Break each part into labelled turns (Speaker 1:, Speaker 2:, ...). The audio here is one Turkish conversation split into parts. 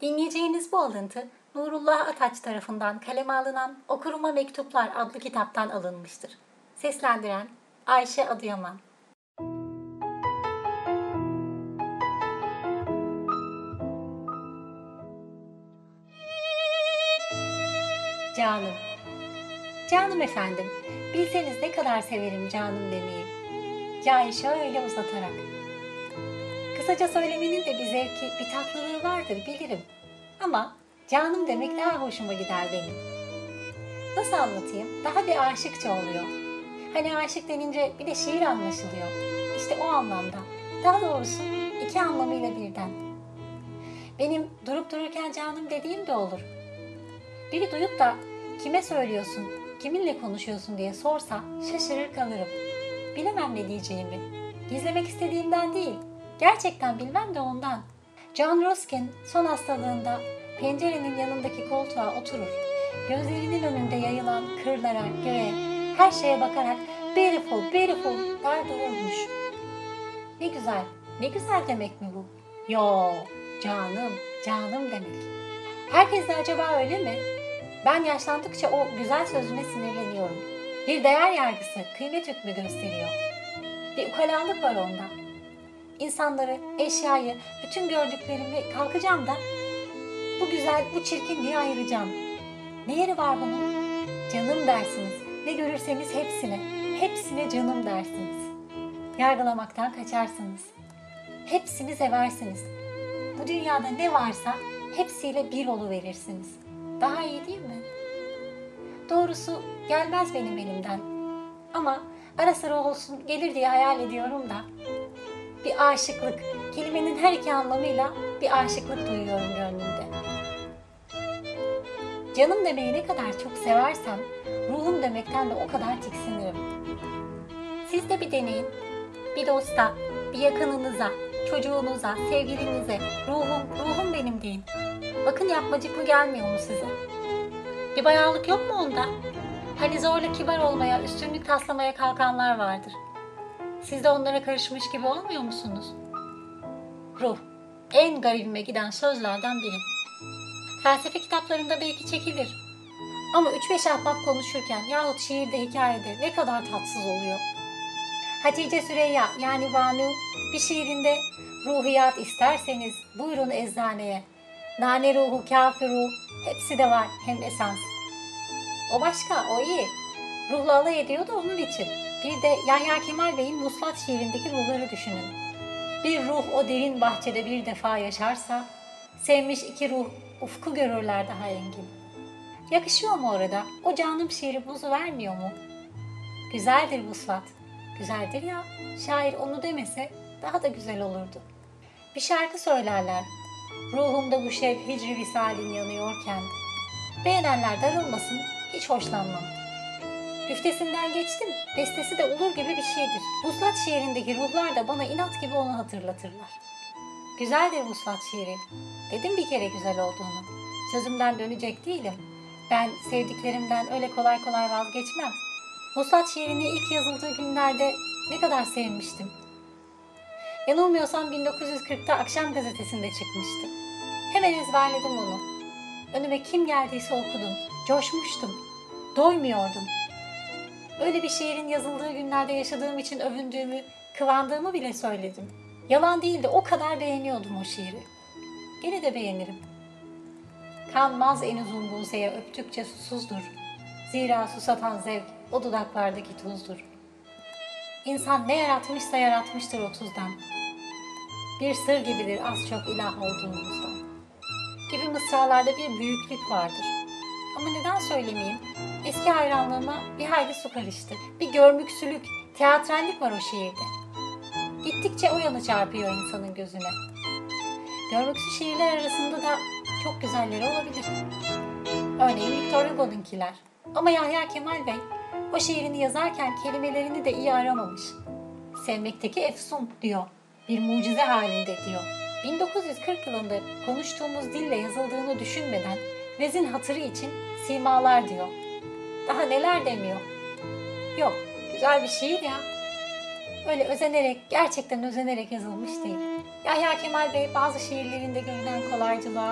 Speaker 1: Dinleyeceğiniz bu alıntı Nurullah Ataç tarafından kaleme alınan Okuruma Mektuplar adlı kitaptan alınmıştır. Seslendiren Ayşe Adıyaman. Canım. Canım efendim, bilseniz ne kadar severim canım demeyi. Cahil şöyle uzatarak. Kısaca söylemenin de bir zevki, bir tatlılığı vardır bilirim. Ama canım demek daha hoşuma gider benim. Nasıl anlatayım? Daha bir aşıkça oluyor. Hani aşık denince bir de şiir anlaşılıyor. İşte o anlamda. Daha doğrusu iki anlamıyla birden. Benim durup dururken canım dediğim de olur. Biri duyup da kime söylüyorsun, kiminle konuşuyorsun diye sorsa şaşırır kalırım. Bilemem ne diyeceğimi. Gizlemek istediğimden değil, gerçekten bilmem de ondan. John Ruskin son hastalığında pencerenin yanındaki koltuğa oturur. Gözlerinin önünde yayılan kırlara, göğe, her şeye bakarak beautiful, beautiful der dururmuş. Ne güzel, ne güzel demek mi bu? Yo, canım, canım demek. Herkes de acaba öyle mi? Ben yaşlandıkça o güzel sözüne sinirleniyorum. Bir değer yargısı, kıymet hükmü gösteriyor. Bir ukalalık var onda. İnsanları, eşyayı, bütün gördüklerimi kalkacağım da bu güzel, bu çirkin diye ayıracağım. Ne yeri var bunun? Canım dersiniz. Ne görürseniz hepsine canım dersiniz. Yargılamaktan kaçarsınız. Hepsini seversiniz. Bu dünyada ne varsa hepsiyle bir oluverirsiniz. Daha iyi değil mi? Doğrusu gelmez benim elimden. Ama ara sıra olsun gelir diye hayal ediyorum da. Bir aşıklık, kelimenin her iki anlamıyla bir aşıklık duyuyorum gönlümde. Canım demeyi ne kadar çok seversem, ruhum demekten de o kadar tiksinirim. Siz de bir deneyin. Bir dosta, bir yakınınıza, çocuğunuza, sevgilinize, ruhum benim deyin. Bakın yapmacıklı gelmiyor mu size? Bir bayağılık yok mu onda? Hani zorla kibar olmaya, üstünlük taslamaya kalkanlar vardır. Siz de onlara karışmış gibi olmuyor musunuz? Ruh, en garibime giden sözlerden biri. Felsefe kitaplarında belki çekilir. Ama 3-5 ahbap konuşurken yahut şiirde, hikayede ne kadar tatsız oluyor. Hatice Süreyya yani Banu bir şiirinde ruhiyat isterseniz buyurun eczaneye. Nane ruhu, kafir ruh hepsi de var hem esans. O başka, o iyi. Ruhla alay ediyor da onun için. Bir de Yahya Kemal Bey'in Vuslat şiirindeki ruhları düşünün. Bir ruh o derin bahçede bir defa yaşarsa, sevmiş iki ruh ufku görürler daha engin. Yakışıyor mu orada? O canım şiiri buzu vermiyor mu? Güzeldir Vuslat. Güzeldir ya, şair onu demese daha da güzel olurdu. Bir şarkı söylerler. Ruhumda bu şev hicri visalin yanıyorken. Beğenenler darılmasın, hiç hoşlanmam. Güftesinden geçtim, bestesi de olur gibi bir şeydir. Vuslat şiirindeki ruhlar da bana inat gibi onu hatırlatırlar. Güzeldir Vuslat şiiri. Dedim bir kere güzel olduğunu. Sözümden dönecek değilim. Ben sevdiklerimden öyle kolay kolay vazgeçmem. Vuslat şiirini ilk yazıldığı günlerde ne kadar sevmiştim. Yanılmıyorsam 1940'ta Akşam Gazetesi'nde çıkmıştı. Hemen ezberledim onu. Önüme kim geldiyse okudum. Coşmuştum. Doymuyordum. Öyle bir şiirin yazıldığı günlerde yaşadığım için övündüğümü, kıvandığımı bile söyledim. Yalan değildi, o kadar beğeniyordum o şiiri. Gene de beğenirim. Kanmaz en uzun buzeye öptükçe susuzdur. Zira susatan zevk o dudaklardaki tuzdur. İnsan ne yaratmışsa yaratmıştır o tuzdan. Bir sır gibidir az çok ilah olduğumuzdan. Gibi mısralarda bir büyüklük vardır. Ama neden söylemeyeyim? Eski hayranlığıma bir hayli su karıştı. Bir görmüksülük, teatrallik var o şiirde. Gittikçe o yanı çarpıyor insanın gözüne. Görmüksü şiirler arasında da çok güzelleri olabilir. Örneğin Victor Hugo'nunkiler. Ama Yahya Kemal Bey o şiirini yazarken kelimelerini de iyi aramamış. Sevmekteki efsun diyor. Bir mucize halinde diyor. 1940 yılında konuştuğumuz dille yazıldığını düşünmeden vezin hatırı için simalar diyor. Daha neler demiyor. Yok, güzel bir şiir ya. Öyle özenerek, gerçekten özenerek yazılmış değil. Yahya Kemal Bey bazı şiirlerinde görünen kolaycılığa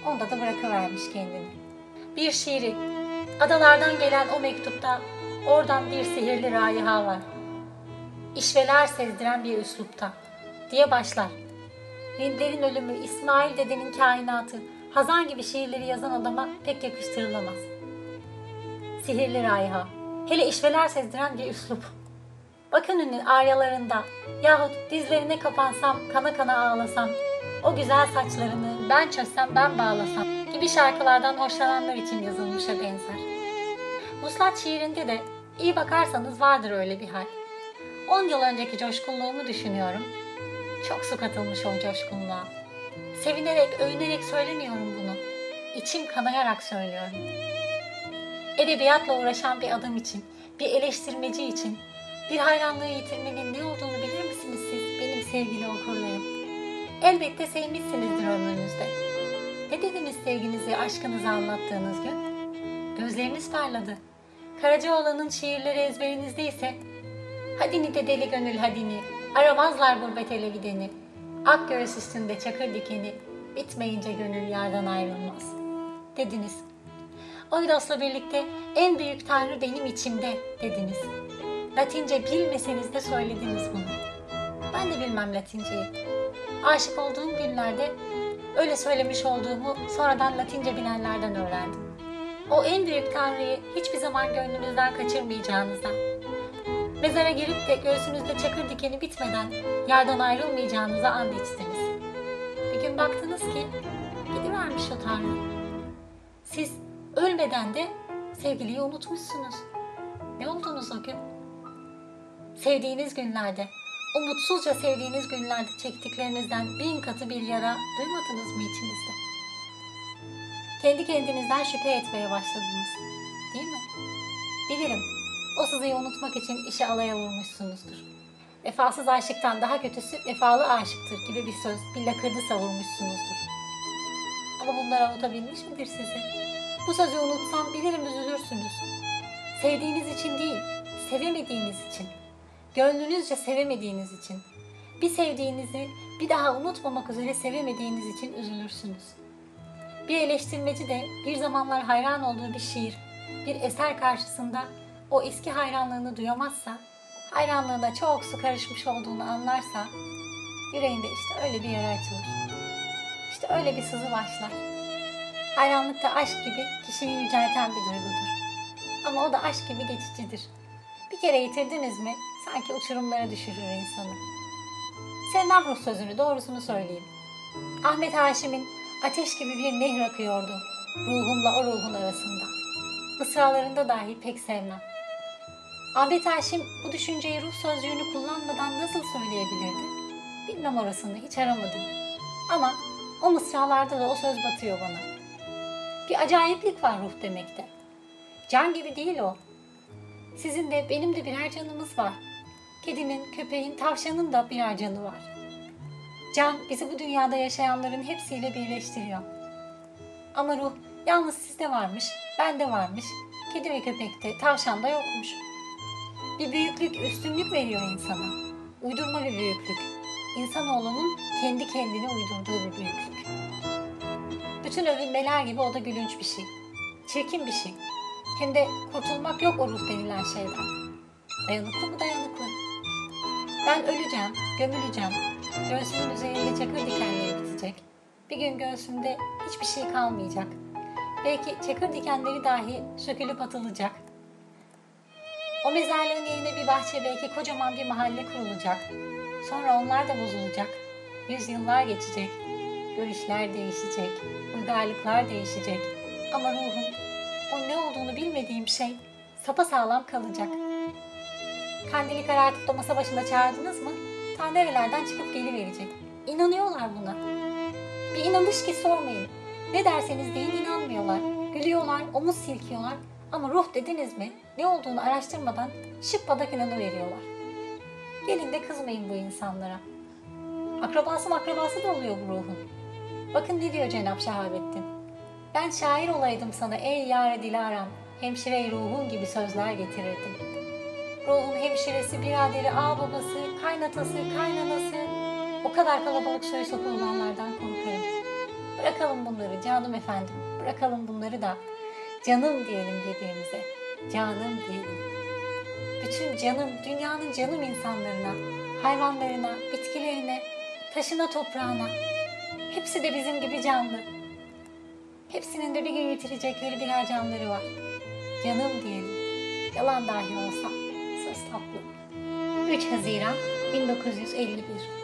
Speaker 1: onda da bırakıvermiş kendini. Bir şiiri, adalardan gelen o mektupta oradan bir sihirli raiha var. İşveler sezdiren bir üslupta diye başlar. Hintlerin ölümü, İsmail dedenin kainatı, Hazan gibi şiirleri yazan adama pek yakıştırılamaz. Sihirli raiha, hele işveler sezdiren bir üslup. Bakın'ın aryalarında yahut dizlerine kapansam, kana kana ağlasam, o güzel saçlarını ben çözsem ben bağlasam gibi şarkılardan hoşlananlar için yazılmışa benzer. Vuslat şiirinde de iyi bakarsanız vardır öyle bir hal. 10 yıl önceki coşkunluğumu düşünüyorum. Çok su katılmış o coşkunluğa. Sevinerek, övünerek söylemiyorum bunu. İçim kanayarak söylüyorum. Edebiyatla uğraşan bir adam için, bir eleştirmeci için, bir hayranlığı yitirmenin ne olduğunu bilir misiniz siz, benim sevgili okurlarım? Elbette sevmişsinizdir ömrünüzde. Ne dediniz sevginizi, aşkınızı anlattığınız gün? Gözleriniz parladı. Karacaoğlan'ın şiirleri ezberinizdeyse, hadini de deli gönül hadini, aramazlar gurbet ele gideni, ak göğüs üstünde çakır dikeni, bitmeyince gönül yerden ayrılmaz, dediniz. Oidos'la birlikte en büyük tanrı benim içimde, dediniz. Latince bilmeseniz de söylediniz bunu. Ben de bilmem Latinceyi. Aşık olduğum günlerde öyle söylemiş olduğumu sonradan Latince bilenlerden öğrendim. O en büyük tanrıyı hiçbir zaman gönlünüzden kaçırmayacağınızdan, mezara girip de göğsünüzde çakır dikeni bitmeden yerden ayrılmayacağınıza and içtiniz. Bir gün baktınız ki gidivermiş o tanrı. Siz ölmeden de sevgiliyi unutmuşsunuz. Ne oldunuz o gün? Sevdiğiniz günlerde, umutsuzca sevdiğiniz günlerde çektiklerinizden 1000 katı bir yara duymadınız mı içinizde? Kendi kendinizden şüphe etmeye başladınız, değil mi? Bilirim, o sızıyı unutmak için işe alaya vurmuşsunuzdur. Vefasız aşıktan daha kötüsü vefalı aşıktır gibi bir söz, bir lakırdı savurmuşsunuzdur. Ama bunlar avutabilmiş midir sizi? Bu sözü unutsam bilirim üzülürsünüz. Sevdiğiniz için değil, sevemediğiniz için. Gönlünüzce sevemediğiniz için. Bir sevdiğinizi bir daha unutmamak üzere sevemediğiniz için üzülürsünüz. Bir eleştirmeci de bir zamanlar hayran olduğu bir şiir, bir eser karşısında o eski hayranlığını duyamazsa, hayranlığına çok su karışmış olduğunu anlarsa, yüreğinde işte öyle bir yara açılır. İşte öyle bir sızı başlar. Hayranlık da aşk gibi kişiyi yücelten bir duygudur. Ama o da aşk gibi geçicidir. Bir kere yitirdiniz mi sanki uçurumlara düşürür insanı. Sevmem ruh sözünü, doğrusunu söyleyeyim. Ahmet Haşim'in ateş gibi bir nehir akıyordu ruhumla o ruhun arasında. Mısralarında dahi pek sevmem. Ahmet Haşim bu düşünceyi ruh sözcüğünü kullanmadan nasıl söyleyebilirdi? Bilmem orasını, hiç aramadım. Ama o mısralarda da o söz batıyor bana. Bir acayiplik var ruh demekte. Can gibi değil o. Sizin de benim de birer canımız var. Kedinin, köpeğin, tavşanın da birer canı var. Can bizi bu dünyada yaşayanların hepsiyle birleştiriyor. Ama ruh yalnız sizde varmış, bende varmış, kedi ve köpekte, tavşanda yokmuş. Bir büyüklük, üstünlük veriyor insana. Uydurma bir büyüklük. İnsanoğlunun kendi kendine uydurduğu bir büyüklük. Bütün övünmeler gibi o da gülünç bir şey. Çirkin bir şey. Hem de kurtulmak yok o ruh denilen şeyden. Dayanıklı mı dayanıklı? Ben öleceğim, gömüleceğim. Göğsümün üzerinde çakır dikenleri bitecek. Bir gün göğsümde hiçbir şey kalmayacak. Belki çakır dikenleri dahi sökülüp atılacak. O mezarlığın yerine bir bahçe, belki kocaman bir mahalle kurulacak. Sonra onlar da bozulacak. Yüzyıllar geçecek. Görüşler değişecek. Uygarlıklar değişecek. Ama ruhum, o ne olduğunu bilmediğim şey sapasağlam kalacak. Kandili karartıp da masa başında çağırdınız mı? Ta nerelerden çıkıp geliverecek. İnanıyorlar buna. Bir inanış ki sormayın. Ne derseniz deyin inanmıyorlar. Gülüyorlar, omuz silkiyorlar. Ama ruh dediniz mi? Ne olduğunu araştırmadan şıppadak inanıveriyorlar. Gelin de kızmayın bu insanlara. Akrabası da oluyor bu ruhun. Bakın ne diyor Cenab-ı Şahabettin. Ben şair olaydım sana ey yâre dilaram, hemşire-i ruhun gibi sözler getirirdim. Ruhun hemşiresi, biraderi, ağababası, kaynatası, kaynanası, o kadar kalabalık soy soku olanlardan korkarım. Bırakalım bunları canım efendim. Bırakalım bunları da canım diyelim birbirimize. Canım diyelim. Bütün canım, dünyanın canım insanlarına, hayvanlarına, bitkilerine, taşına, toprağına. Hepsi de bizim gibi canlı. Hepsinin de bir gün yitirecekleri birer canları var. Canım diyelim. Yalan dahi olsa söz tatlı. 3 Haziran 1951